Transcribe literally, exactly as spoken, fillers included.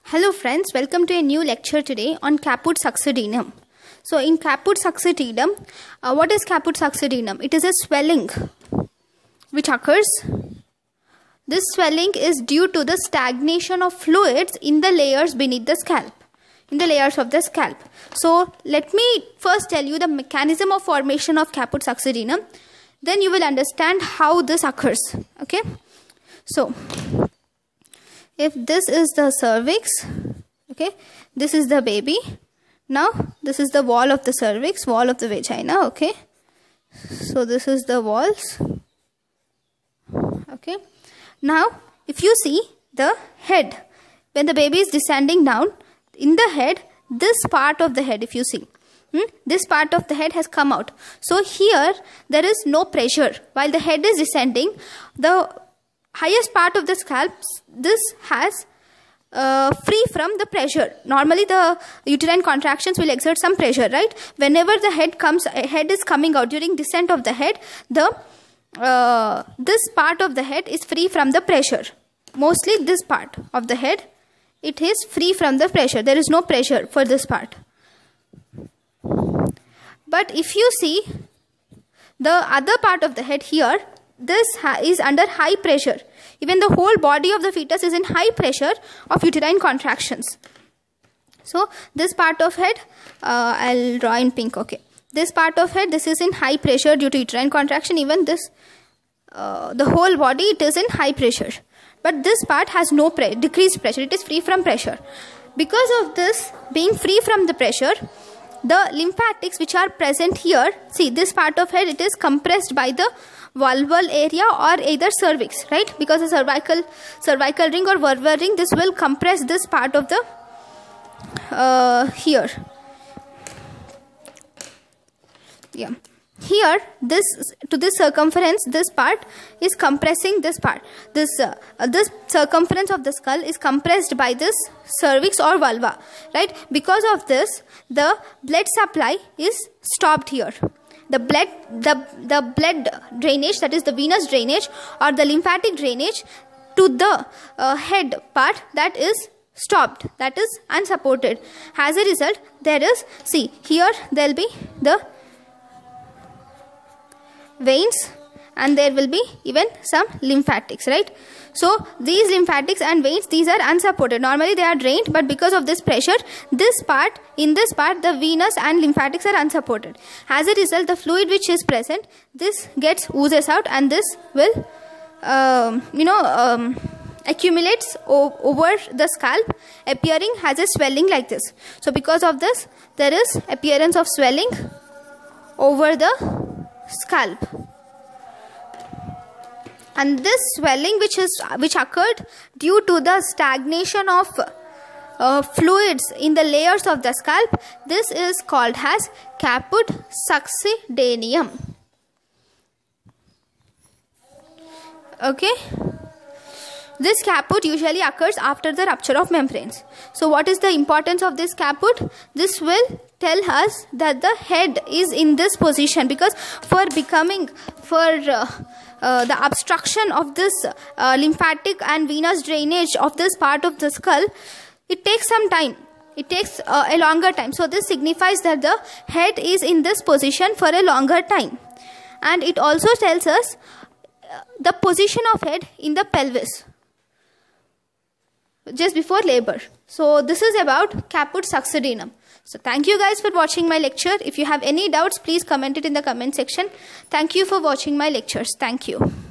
Hello friends, welcome to a new lecture today on Caput succedaneum. So in Caput succedaneum, uh, what is Caput succedaneum? It is a swelling which occurs. This swelling is due to the stagnation of fluids in the layers beneath the scalp, in the layers of the scalp. So let me first tell you the mechanism of formation of Caput succedaneum. Then you will understand how this occurs. Okay. So if this is the cervix, okay, this is the baby. Now this is the wall of the cervix, wall of the vagina, okay. So this is the walls, okay. Now if you see the head, when the baby is descending down, in the head, this part of the head, if you see, hmm, this part of the head has come out. So here there is no pressure. While the head is descending, the highest part of the scalp, this has uh, free from the pressure. Normally the uterine contractions will exert some pressure, right? Whenever the head comes, head is coming out during descent of the head, the uh, this part of the head is free from the pressure. Mostly this part of the head, it is free from the pressure. There is no pressure for this part. But if you see the other part of the head here, this is under high pressure. Even the whole body of the fetus is in high pressure of uterine contractions. So this part of head, uh, I'll draw in pink, okay. This part of head, this is in high pressure due to uterine contraction. Even this, uh, the whole body, it is in high pressure. But this part has no pre decreased pressure. It is free from pressure. Because of this being free from the pressure, the lymphatics which are present here, see this part of head, it is compressed by the vulval area or either cervix, right? Because the cervical cervical ring or vulvar ring, this will compress this part of the uh, here. Yeah. Here, this to this circumference, this part is compressing this part. This uh, uh, this circumference of the skull is compressed by this cervix or vulva, right? Because of this, the blood supply is stopped here. The blood, the the blood drainage, that is the venous drainage or the lymphatic drainage to the uh, head part, that is stopped, that is unsupported. As a result, there is, see here there will be the veins and there will be even some lymphatics, right? So these lymphatics and veins, these are unsupported. Normally they are drained, but because of this pressure, this part, in this part, the venous and lymphatics are unsupported. As a result, the fluid which is present, this gets oozes out and this will, um, you know, um, accumulates over the scalp, appearing as a swelling like this. So because of this, there is appearance of swelling over the scalp. And this swelling which is which occurred due to the stagnation of uh, fluids in the layers of the scalp, this is called as Caput succedaneum. Okay. This caput usually occurs after the rupture of membranes. So what is the importance of this caput? This will tell us that the head is in this position, because for becoming, for uh, uh, the obstruction of this uh, lymphatic and venous drainage of this part of the skull, it takes some time. It takes uh, a longer time. So this signifies that the head is in this position for a longer time. And it also tells us uh, the position of head in the pelvis just before labor. So this is about Caput succedaneum. So thank you guys for watching my lecture. If you have any doubts, please comment it in the comment section. Thank you for watching my lectures. Thank you.